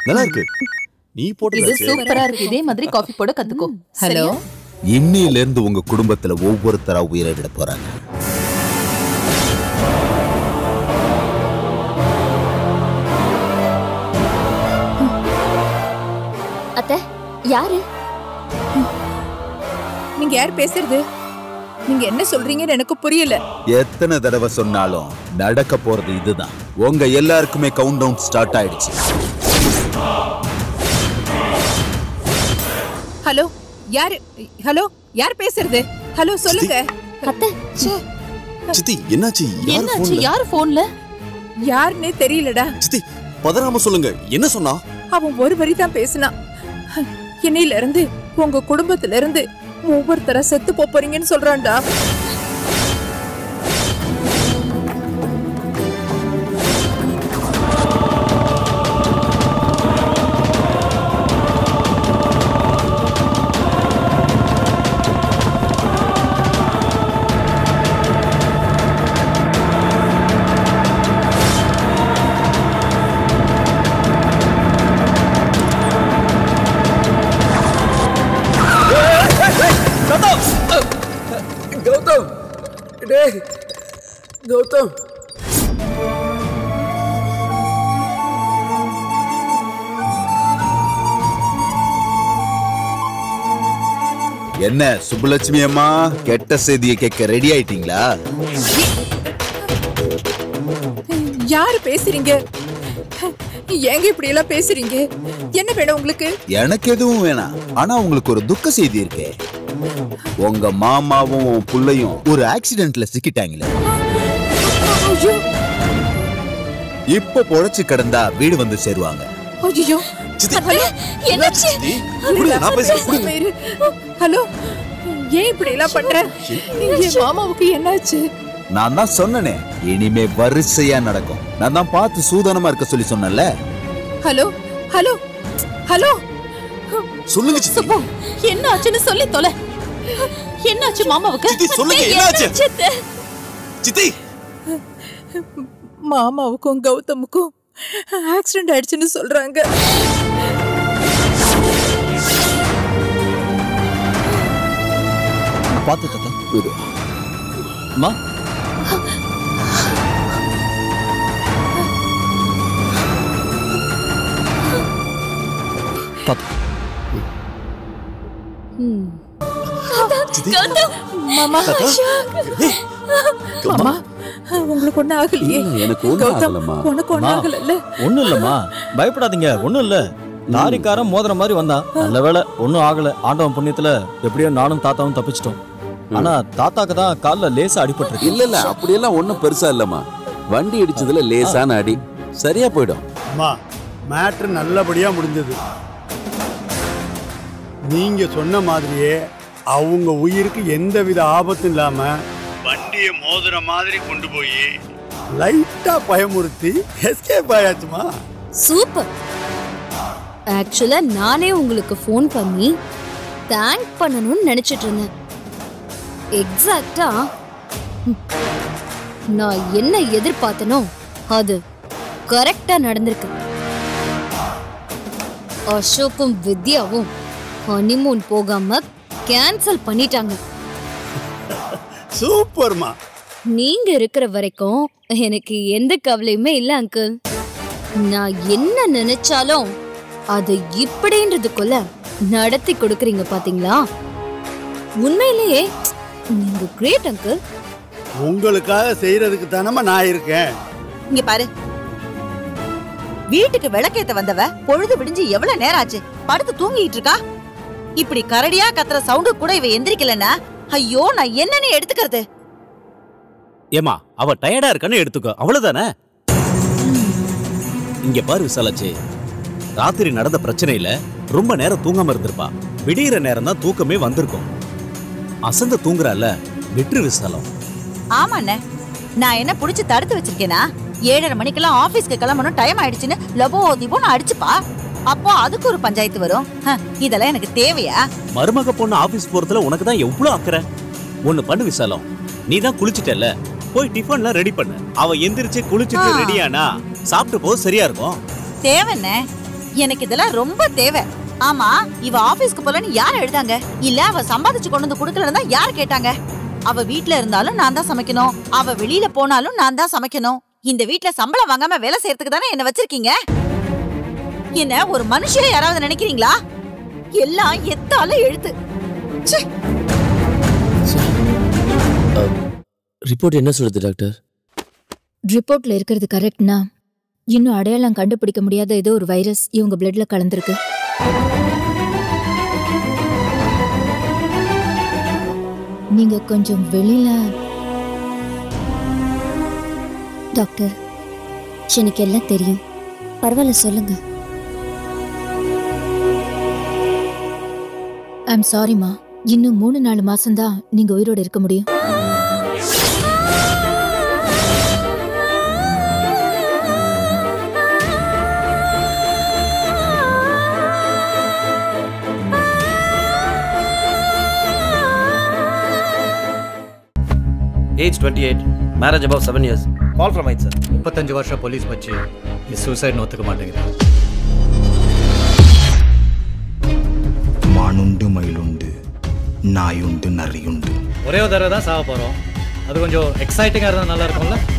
நல்லா இருக்கு. நீ போட்டு இது சூப்பரா இருக்கு. இதே மாதிரி காஃபி போட கத்துக்கோ. ஹலோ. இன்னில இருந்து உங்க குடும்பத்துல ஒவ்வொருத்தரா உயிரை விட போறாங்க. அத்தை, யாரு? நீங்க யார் பேசுறது? நீங்க என்ன சொல்றீங்கன்னு எனக்கு புரியல. எத்தனை தடவை சொன்னாலும் நடக்க போறது இதுதான். உங்க எல்லாருக்குமே கவுண்ட் டவுன் ஸ்டார்ட் ஆயிடுச்சு. ஹலோ, யாரு? ஹலோ, யார் பேசுறது? ஹலோ, சொல்லுங்க. அத்தை, சித்தி என்னாச்சு? என்னாச்சு? யார் போன்ல? யாருன்னே தெரியலடா. சித்தி பதறாம சொல்லுங்க. என்ன சொன்னா? அவன் ஒரு வரி தான் பேசினான். இன்னையில இருந்து உங்க குடும்பத்துல இருந்து ஒவ்வொருத்தர செத்து போறீங்கன்னு சொல்றான்டா. கௌதம், என்ன சுப்புலட்சுமி அம்மா, கெட்ட செய்தியை கேட்க ரெடி ஆயிட்டீங்களா? யாரு பேசுறீங்க? ஏங்க இப்படி எல்லாம் பேசுறீங்க? என்ன வேணும் உங்களுக்கு? எனக்கு எதுவும் வேணாம். ஆனா உங்களுக்கு ஒரு துக்க செய்தி இருக்கே. உங்க மாமாவும் புள்ளையும் ஒரு ஆக்சிடென்ட்ல சிக்கிட்டாங்களே. இப்ப பொழைச்சு கிடந்தா வீடு வந்து சேருவாங்க. ஹலோ, ஏன் இப்படி எல்லாம் பண்ற? என் மாமாவுக்கு என்னாச்சு? நான் தான் சொன்னனே, இனிமே வரிசையா நடக்கும். நான் தான் பார்த்து சூதானமா இருக்க சொல்லி சொன்னேன்ல. ஹலோ ஹலோ ஹலோ, சொல்லுங்க சித்தி. என்ன ஆச்சுன்னு சொல்லி தொலை. என்னாச்சு மாமாவுக்கு? சித்தி சொல்லுங்க, என்னாச்சு? சித்தி, மாமாவுக்கும் கௌதமுக்கும் ஆக்சிடென்ட் ஆயிடுச்சுன்னு சொல்றாங்க. பாத்து தாத்தா. அம்மா, மாமா, மாமா, உங்களுக்கு ஒண்ணு ஆகலையே? எனக்கு ஒண்ணு ஆகலம்மா. உனக்கு ஒண்ணு ஆகல? ஒண்ணும் இல்லம்மா, பயப்படாதீங்க. ஒண்ணும் இல்ல. லாரிக்காரன் மோதிர மாதிரி வந்தான். நல்ல வேளை ஒன்னும் ஆகல. ஆண்டவன் புண்ணியத்துல எப்படியோ நானும் தாத்தாவும் தப்பிச்சிட்டோம். ஆனா தாத்தாக்கு தான் கால்ல லேசா அடிபட்டு. இல்ல இல்ல, அப்படியெல்லாம் ஒண்ணும் பெருசா இல்லம்மா. வண்டி இடிச்சதுல லேசான அடி, சரியா போயிடும். அம்மா, மேட்ரு நல்லபடியா முடிஞ்சது. நீங்க சொன்ன மாதிரியே அவங்க உயிருக்கு எந்தவித ஆபத்தும் இல்லாம வண்டியை மோதுற மாதிரி கொண்டு போய் லைட்டா பயமுறுத்தி எஸ்கேப் ஆயாச்சுமா. சூப்பர். ஆக்சுவலா நானே உங்களுக்கு ஃபோன் பண்ணி தேங்க் பண்ணணும்னு நினைச்சிட்டு இருந்தேன். எக்ஸாக்ட்டா நான் என்ன எதிர்பார்த்தனோ அது கரெக்டா நடந்திருக்கு. அசோக்கும் வித்யாவும் ஹனிமூன் போகாம கேன்சல் பண்ணிட்டாங்க. சூப்பர்மா. நீங்க இருக்கிற வரைக்கும் எனக்கு எந்த கவலையுமே இல்ல அங்கிள். நான் என்ன நினைச்சாலும் அது இப்படின்றதுக்குள்ள நடத்தி கொடுக்கறீங்க பாத்தீங்களா? உண்மையிலேயே நீங்க கிரேட் அங்கிள். உங்களுக்காக செய்யறதுக்கு தானமா நான் இருக்கேன். இங்க பாரு, வீட்டுக்கு விளக்கேத்த வந்தவ பொழுது விடிஞ்சு எவ்வளவு நேரம் ஆச்சு? படுத்து தூங்கிட்டு இருக்கா. இப்படி கரடியா கத்துற சவுண்டு கூட இவ எந்திரிக்கலன்னா ஐயோ நான் என்னன்னு எடுத்துக்கிறது? ஏமா, அவ டயர்டா இருக்கான்னு எடுத்துக்கோ, அவ்வளவுதானே. இங்க பாரு விசாலாச்சி, ராத்திரி நடந்த பிரச்சனையில ரொம்ப நேரம் தூங்காம இருந்திருப்பா. விடியிற நேரம் தான் தூக்கமே வந்திருக்கும். அசந்த தூங்குறால, விட்டுரு விசாலம். ஆமாண்ணே, நான் என்ன புடிச்சு தடுத்து வச்சிருக்கேனா? 7:30 மணிக்கெல்லாம் ஆபீஸ்க்கு கிளம்பணும், டைம் ஆயிடுச்சுன்னு லபோ திபோன்னு அடிச்சுப்பா. அப்போ அதுக்கு ஒரு பஞ்சாயத்து வரும். இதெல்லாம் எனக்கு தேவையா? மருமக பொண்ணு ஆபீஸ் போறதுல உனக்கு தான் எவ்வளவு அக்கறை. ஒண்ணு பண்ணு விசாலம், நீ தான் குளிச்சிட்டல, போய் டிஃபன்லாம் ரெடி பண்ணு. அவ எந்திரிச்சு குளிச்சிட்டு ரெடியானா சாப்பிட்டு போது சரியா இருக்கும். தேவைண்ணே, எனக்கு இதெல்லாம் ரொம்ப தேவை. ஆமா, இவ ஆபீஸ்க்கு போலன்னு யார் எழுதாங்க? இல்ல அவ சம்பாதிச்சு கொண்டு வந்து குடுக்கலன்னு யார் கேட்டாங்க? அவ வீட்ல இருந்தாலும் நான் தான் சமைக்கணும், அவ வெளியில போனாலும் நான் தான் சமைக்கணும். இந்த வீட்ல சம்பளம் வாங்காம வேலை செய்யறதுக்கு தானே என்ன வச்சிருக்கீங்க. என்ன ஒரு மனுஷியா யாராவது நினைக்கிறீங்களா? எல்லாம் எத்தால எழுத்து. ரிப்போர்ட் என்ன சொல்லுது டாக்டர்? ரிப்போர்ட்ல இருக்கிறது கரெக்ட்னா இன்னும் அடையாளம் கண்டுபிடிக்க முடியாத ஏதோ ஒரு வைரஸ் இவங்க பிளட்ல கலந்துருக்கு. நீங்க கொஞ்சம் வெளியில. டாக்டர், எனக்கு எல்லாம் தெரியும், பரவாயில்ல சொல்லுங்க. ஐம் சாரிமா, இன்னும் 3-4 மாசம்தான் நீங்க உயிரோட இருக்க முடியும். Age 28, marriage above 7 years. Call from it, sir. 35 வருஷ போலீஸ் வச்சு சூசைட் ஒத்துக்க மாட்டேங்குது. மானுண்டு மயிலுண்டு நாயுண்டு நரியுண்டு. ஒரே ஒரு தடவை தான் சாக போறோம். அது கொஞ்சம் எக்ஸைட்டிங்கா இருந்தா நல்லா இருக்கும்ல.